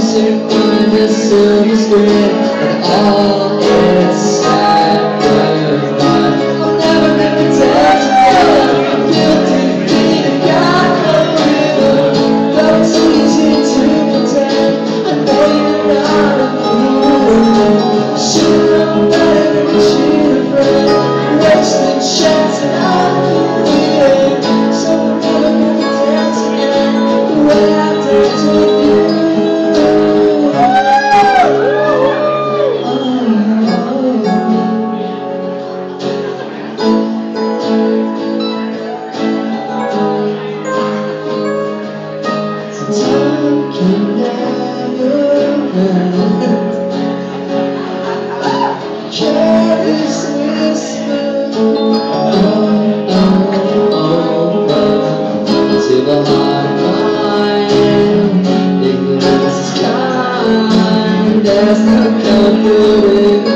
intertwined a silver screen and all its sacrifice. I'll never pretend to love. I'm guilty feet and got no rhythm. Though it's easy to pretend I know you're not a fool. I should've known better than to cheat a friend. Wasted chance and I'm feeling. So I'm never gonna dance again the way I danced with you. Time can never end. Careless whisper to the heart of mine. Ignorance is kind. There's no comfort in